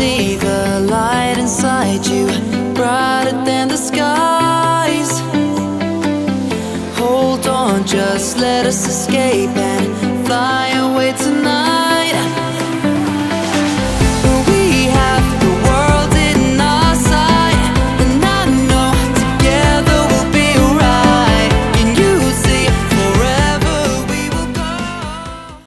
see the light inside you, brighter than the skies. Hold on, just let us escape and fly away tonight.